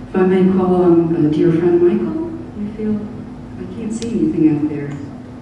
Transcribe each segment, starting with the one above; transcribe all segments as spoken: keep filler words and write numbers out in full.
If I may call on a dear friend Michael, you feel, I can't see anything out there.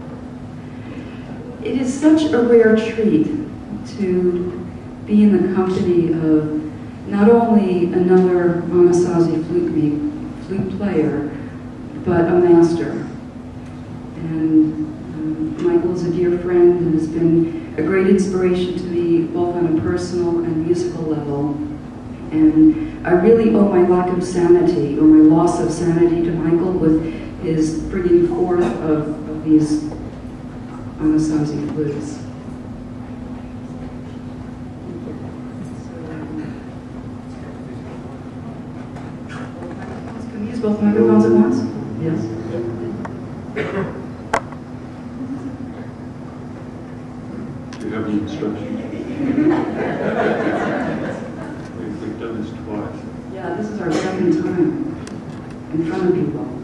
It is such a rare treat to be in the company of not only another Anasazi flute, flute player, but a master. And um, Michael's a dear friend and has been a great inspiration to me, both on a personal and musical level. And I really owe my lack of sanity, or my loss of sanity, to Michael with his bringing forth of, of these Anasazi flutes. Can we use both microphones at once? Yes. Do you have any instructions? We've done this twice. Yeah, this is our second time in front of people.